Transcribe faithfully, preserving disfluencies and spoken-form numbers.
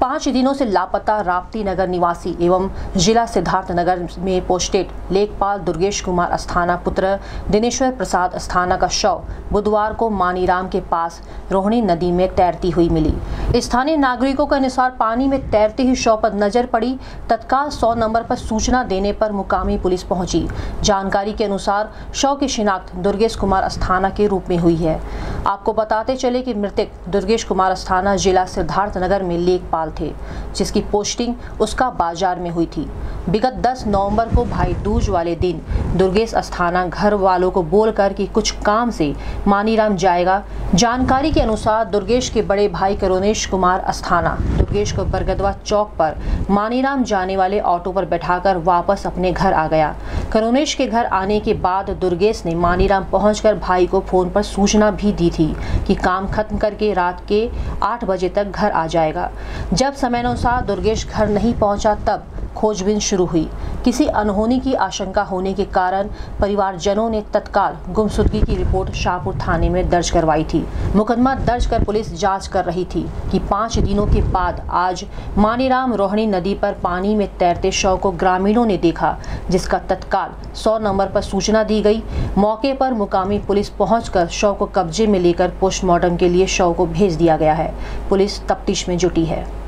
पाँच दिनों से लापता राप्ती नगर निवासी एवं जिला सिद्धार्थनगर में पोस्टेड लेखपाल दुर्गेश कुमार अस्थाना पुत्र दिनेश्वर प्रसाद अस्थाना का शव बुधवार को मानीराम के पास रोहिणी नदी में तैरती हुई मिली। स्थानीय नागरिकों के अनुसार पानी में तैरते ही शव पर नजर पड़ी। तत्काल सौ नंबर पर सूचना देने पर मुकामी पुलिस पहुंची। जानकारी के अनुसार शव की शिनाख्त दुर्गेश कुमार अस्थाना के रूप में हुई है। आपको बताते चले कि मृतक दुर्गेश कुमार अस्थाना जिला सिद्धार्थनगर में लेखपाल थे, जिसकी पोस्टिंग उसका बाजार में हुई थी। विगत दस नवंबर को भाई दूज वाले दिन दुर्गेश अस्थाना घर वालों को बोलकर कि कुछ काम से मानीराम जाएगा। जानकारी के अनुसार दुर्गेश के बड़े भाई करुणेश कुमार अस्थाना दुर्गेश को बरगदवा चौक पर मानीराम जाने वाले ऑटो पर बैठाकर वापस अपने घर आ गया। करुणेश के घर आने के बाद दुर्गेश ने मानीराम पहुंचकर भाई को फोन पर सूचना भी दी थी कि काम खत्म करके रात के आठ बजे तक घर आ जाएगा। जब समयानुसार दुर्गेश घर नहीं पहुंचा तब खोजबीन शुरू हुई। किसी अनहोनी की आशंका होने के कारण परिवारजनों ने तत्काल गुमशुदगी की रिपोर्ट शाहपुर थाने में दर्ज करवाई थी। मुकदमा दर्ज कर पुलिस जांच कर रही थी कि पाँच दिनों के बाद आज मानीराम रोहिणी नदी पर पानी में तैरते शव को ग्रामीणों ने देखा, जिसका तत्काल सौ नंबर पर सूचना दी गई। मौके पर मुकामी पुलिस पहुंचकर शव को कब्जे में लेकर पोस्टमार्टम के लिए शव को भेज दिया गया है। पुलिस तफ्तीश में जुटी है।